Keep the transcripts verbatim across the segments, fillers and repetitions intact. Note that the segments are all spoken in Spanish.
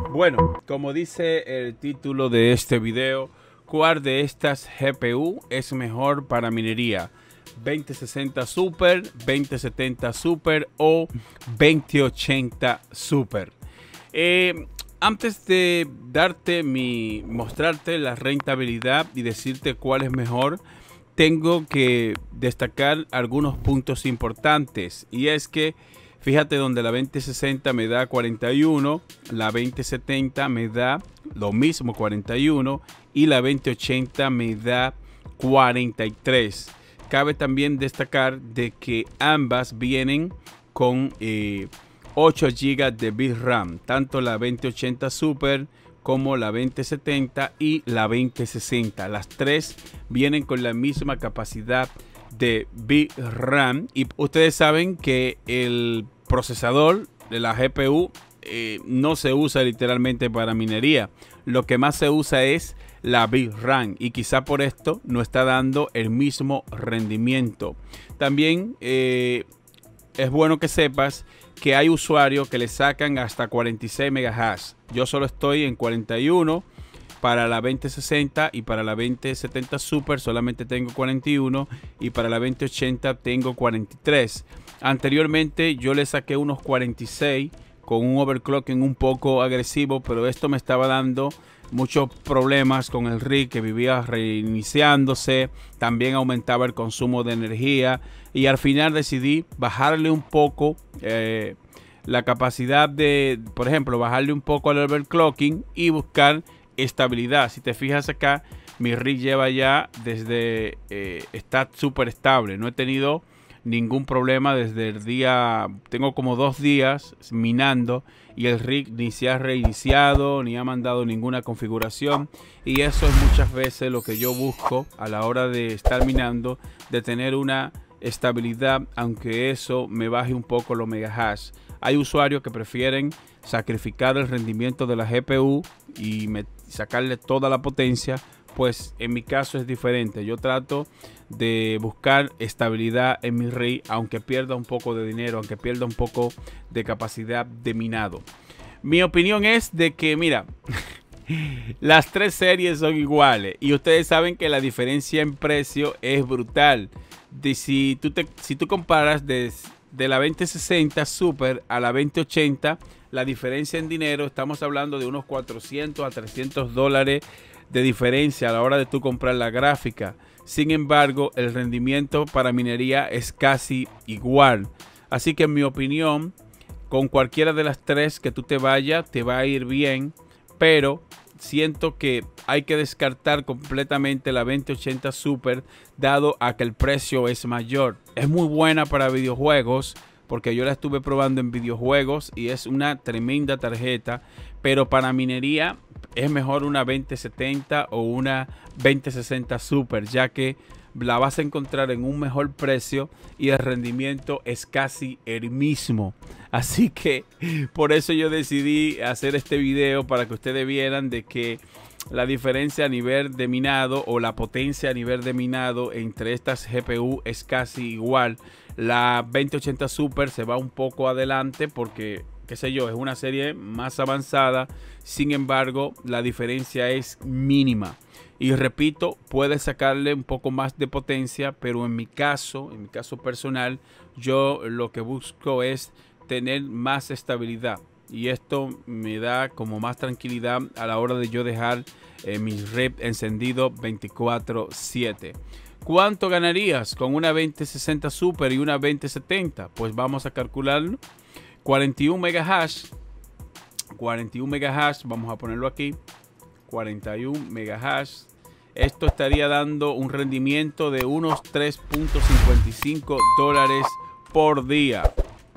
Bueno, como dice el título de este video, ¿cuál de estas G P U es mejor para minería? ¿veinte sesenta Super, veinte setenta Super o veinte ochenta Super? Eh, antes de darte mi, mostrarte la rentabilidad y decirte cuál es mejor, tengo que destacar algunos puntos importantes, y es que fíjate, donde la veinte sesenta me da cuarenta y uno, la veinte setenta me da lo mismo, cuarenta y uno, y la veinte ochenta me da cuarenta y tres. Cabe también destacar de que ambas vienen con eh, ocho gigas de VRAM, tanto la veinte ochenta Super como la veinte setenta y la veinte sesenta. Las tres vienen con la misma capacidad de VRAM, y ustedes saben que el procesador de la G P U eh, no se usa literalmente para minería. Lo que más se usa es la VRAM, y quizá por esto no está dando el mismo rendimiento. También eh, es bueno que sepas que hay usuarios que le sacan hasta cuarenta y seis megahash. Yo solo estoy en cuarenta y uno para la veinte sesenta, y para la veinte setenta Super solamente tengo cuarenta y uno, y para la veinte ochenta tengo cuarenta y tres. Anteriormente yo le saqué unos cuarenta y seis con un overclocking un poco agresivo, pero esto me estaba dando muchos problemas con el rig, que vivía reiniciándose, también aumentaba el consumo de energía, y al final decidí bajarle un poco eh, la capacidad de, por ejemplo, bajarle un poco al overclocking y buscar estabilidad. Si te fijas acá, mi rig lleva ya desde, eh, está súper estable, no he tenido ningún problema desde el día, tengo como dos días minando, y el rig ni se ha reiniciado ni ha mandado ninguna configuración, y eso es muchas veces lo que yo busco a la hora de estar minando, de tener una estabilidad, aunque eso me baje un poco los megahash. Hay usuarios que prefieren sacrificar el rendimiento de la G P U y me, sacarle toda la potencia. Pues en mi caso es diferente. Yo trato de buscar estabilidad en mi rig, aunque pierda un poco de dinero, aunque pierda un poco de capacidad de minado. Mi opinión es de que, mira, las tres series son iguales, y ustedes saben que la diferencia en precio es brutal. De si tú te, si tú comparas de, de la veinte sesenta Super a la veinte ochenta, la diferencia en dinero, estamos hablando de unos cuatrocientos a trescientos dólares de diferencia a la hora de tú comprar la gráfica. Sin embargo, el rendimiento para minería es casi igual. Así que en mi opinión, con cualquiera de las tres que tú te vayas, te va a ir bien, pero siento que hay que descartar completamente la veinte ochenta Super, dado a que el precio es mayor. Es muy buena para videojuegos, porque yo la estuve probando en videojuegos y es una tremenda tarjeta, pero para minería es mejor una veinte setenta o una veinte sesenta Super, ya que la vas a encontrar en un mejor precio y el rendimiento es casi el mismo. Así que por eso yo decidí hacer este video, para que ustedes vieran de que la diferencia a nivel de minado, o la potencia a nivel de minado entre estas G P U es casi igual. La veinte ochenta Super se va un poco adelante porque, qué sé yo, es una serie más avanzada. Sin embargo, la diferencia es mínima. Y repito, puedes sacarle un poco más de potencia, pero en mi caso, en mi caso personal, yo lo que busco es tener más estabilidad. Y esto me da como más tranquilidad a la hora de yo dejar eh, mi rig encendido veinticuatro siete. ¿Cuánto ganarías con una veinte sesenta Super y una veinte setenta? Pues vamos a calcularlo. cuarenta y uno megahash. cuarenta y uno megahash, vamos a ponerlo aquí. cuarenta y uno megahash. Esto estaría dando un rendimiento de unos tres punto cincuenta y cinco dólares por día.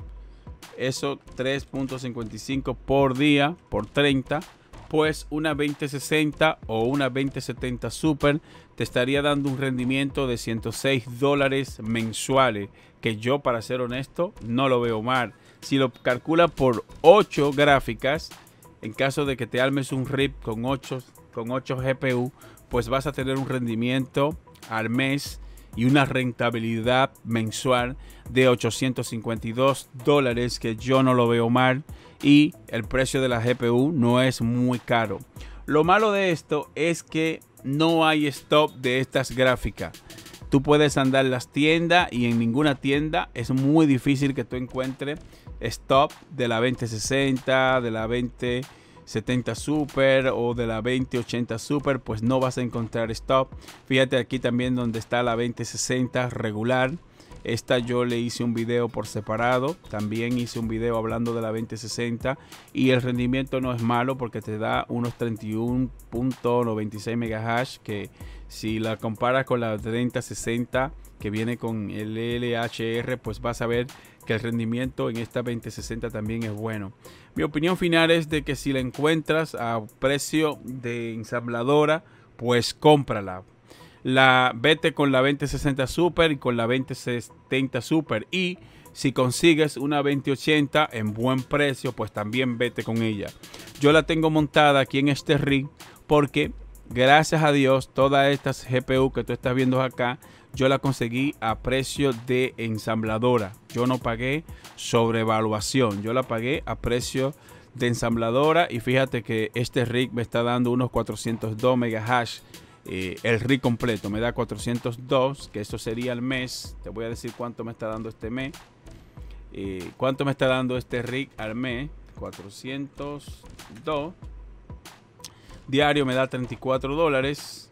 Eso, tres punto cincuenta y cinco por día, por treinta. Pues una veinte sesenta o una veinte setenta Super te estaría dando un rendimiento de ciento seis dólares mensuales, que yo, para ser honesto, no lo veo mal. Si lo calcula por ocho gráficas, en caso de que te armes un rig con ocho, con ocho G P U, pues vas a tener un rendimiento al mes y una rentabilidad mensual de ochocientos cincuenta y dos dólares, que yo no lo veo mal, y el precio de la G P U no es muy caro. Lo malo de esto es que no hay stop de estas gráficas. Tú puedes andar en las tiendas y en ninguna tienda es muy difícil que tú encuentres stop de la veinte sesenta, de la veinte setenta Super o de la veinte ochenta Super, pues no vas a encontrar stop. Fíjate aquí también donde está la veinte sesenta regular. Esta yo le hice un video por separado. También hice un video hablando de la veinte sesenta y el rendimiento no es malo porque te da unos treinta y uno punto noventa y seis megahash, que si la comparas con la treinta sesenta que viene con el L H R, pues vas a ver que el rendimiento en esta veinte sesenta también es bueno. Mi opinión final es de que si la encuentras a precio de ensambladora, pues cómprala. La, vete con la veinte sesenta Super y con la veinte setenta Super, y si consigues una veinte ochenta en buen precio, pues también vete con ella. Yo la tengo montada aquí en este rig porque gracias a Dios todas estas G P U que tú estás viendo acá, yo la conseguí a precio de ensambladora. Yo no pagué sobrevaluación, yo la pagué a precio de ensambladora, y fíjate que este rig me está dando unos cuatrocientos dos megahash. Eh, el rig completo me da cuatrocientos dos, que eso sería el mes. Te voy a decir cuánto me está dando este mes. Eh, cuánto me está dando este rig al mes. cuatrocientos dos. Diario me da treinta y cuatro dólares.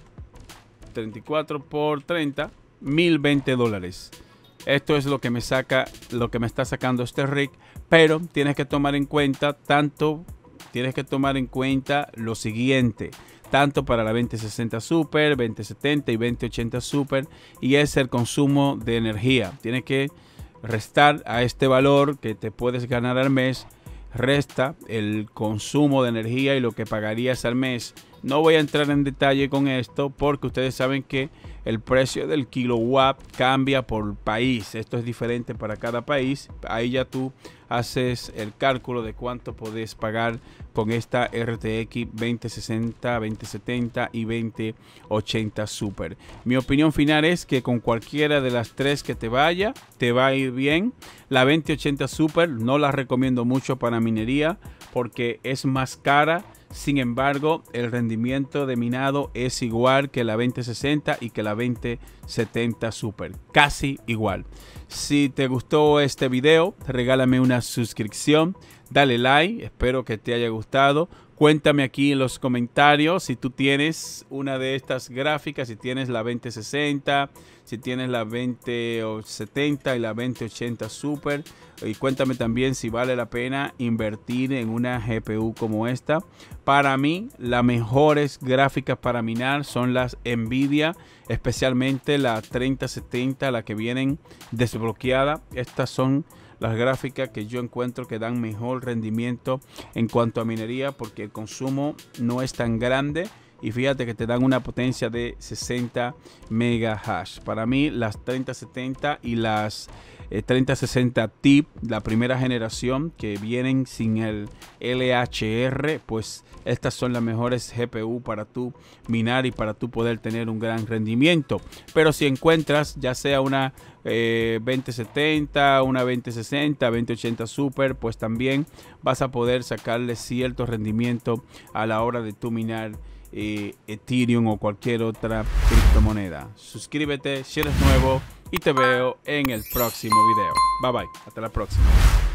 treinta y cuatro por treinta. mil veinte dólares. Esto es lo que me saca, lo que me está sacando este rig. Pero tienes que tomar en cuenta tanto. Tienes que tomar en cuenta lo siguiente. Tanto para la veinte sesenta Super, veinte setenta y veinte ochenta Super, y es el consumo de energía. Tienes que restar a este valor que te puedes ganar al mes, resta el consumo de energía y lo que pagarías al mes. No voy a entrar en detalle con esto porque ustedes saben que el precio del kilowatt cambia por país. Esto es diferente para cada país. Ahí ya tú haces el cálculo de cuánto podés pagar con esta R T X veinte sesenta, veinte setenta y veinte ochenta Super. Mi opinión final es que con cualquiera de las tres que te vaya, te va a ir bien. La veinte ochenta Super no la recomiendo mucho para minería porque es más cara. Sin embargo, el rendimiento de minado es igual que la veinte sesenta y que la veinte setenta Super. Casi igual. Si te gustó este video, regálame una suscripción, dale like, espero que te haya gustado. Cuéntame aquí en los comentarios si tú tienes una de estas gráficas, si tienes la veinte sesenta, si tienes la veinte setenta y la veinte ochenta Super. Y cuéntame también si vale la pena invertir en una G P U como esta. Para mí, las mejores gráficas para minar son las Nvidia, especialmente la treinta setenta, la que vienen desbloqueada. Estas son las gráficas que yo encuentro que dan mejor rendimiento en cuanto a minería porque el consumo no es tan grande. Y fíjate que te dan una potencia de sesenta megahash. Para mí las treinta setenta y las eh, treinta sesenta Ti, la primera generación que vienen sin el L H R, pues estas son las mejores G P U para tu minar y para tu poder tener un gran rendimiento. Pero si encuentras ya sea una eh, veinte setenta, una veinte sesenta, veinte ochenta Super, pues también vas a poder sacarle cierto rendimiento a la hora de tu minar Eh, Ethereum o cualquier otra criptomoneda. Suscríbete si eres nuevo y te veo en el próximo video. Bye bye, hasta la próxima.